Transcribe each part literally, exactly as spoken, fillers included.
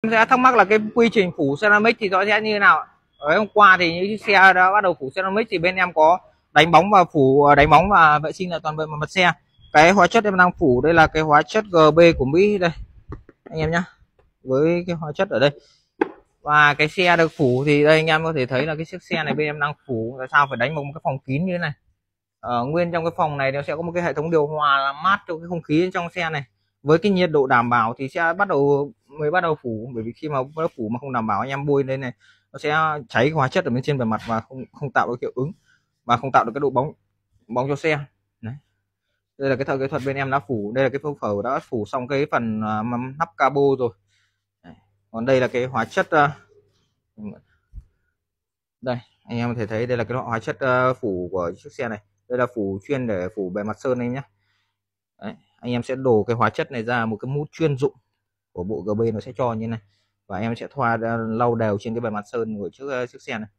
Sẽ thắc mắc là cái quy trình phủ ceramic thì nó sẽ như thế nào. Đấy, hôm qua thì những chiếc xe đã bắt đầu phủ ceramic thì bên em có đánh bóng và phủ đánh bóng và vệ sinh là toàn bộ mặt xe. Cái hóa chất em đang phủ đây là cái hóa chất giê bê của Mỹ đây anh em nhá, với cái hóa chất ở đây. Và cái xe được phủ thì đây anh em có thể thấy là cái chiếc xe này bên em đang phủ tại sao phải đánh một cái phòng kín như thế này. Ở nguyên trong cái phòng này nó sẽ có một cái hệ thống điều hòa làm mát cho cái không khí trong xe này, với cái nhiệt độ đảm bảo thì sẽ bắt đầu mới bắt đầu phủ, bởi vì khi mà nó phủ mà không đảm bảo anh em bôi lên này nó sẽ cháy cái hóa chất ở bên trên bề mặt và không không tạo được hiệu ứng và không tạo được cái độ bóng bóng cho xe. Đấy. Đây là cái thợ kỹ thuật bên em đã phủ, đây là cái phẫu phở đã phủ xong cái phần uh, nắp cabo rồi. Đấy. Còn đây là cái hóa chất uh, đây anh em có thể thấy đây là cái loại hóa chất uh, phủ của chiếc xe này. Đây là phủ chuyên để phủ bề mặt sơn anh nhé. Đấy, anh em sẽ đổ cái hóa chất này ra một cái mút chuyên dụng của bộ giê bê, nó sẽ cho như này và em sẽ thoa lau đều trên cái bề mặt sơn của chiếc chiếc xe này.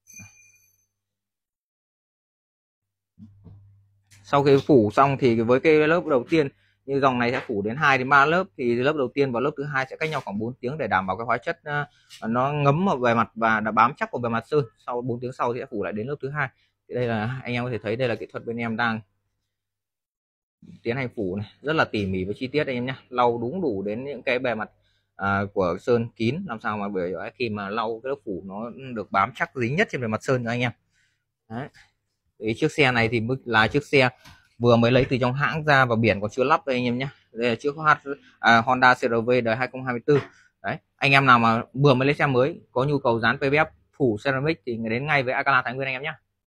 Sau khi phủ xong thì với cái lớp đầu tiên như dòng này sẽ phủ đến hai đến ba lớp, thì lớp đầu tiên và lớp thứ hai sẽ cách nhau khoảng bốn tiếng để đảm bảo cái hóa chất nó ngấm vào bề mặt và đã bám chắc vào bề mặt sơn. Sau bốn tiếng sau thì sẽ phủ lại đến lớp thứ hai. Thì đây là anh em có thể thấy đây là kỹ thuật bên em đang tiến hành phủ này, rất là tỉ mỉ và chi tiết anh em nhé, lau đúng đủ đến những cái bề mặt à, của sơn kín, làm sao mà bởi khi mà lau cái lớp phủ nó được bám chắc dính nhất trên bề mặt sơn cho anh em. Đấy. Thì chiếc xe này thì là chiếc xe vừa mới lấy từ trong hãng ra và biển còn chưa lắp đây anh em nhé. Đây là chiếc à, Honda xê rờ vê đời hai không hai tư. Đấy, anh em nào mà vừa mới lấy xe mới có nhu cầu dán pê vê ép phủ ceramic thì đến ngay với Alcala Thái Nguyên anh em nhé.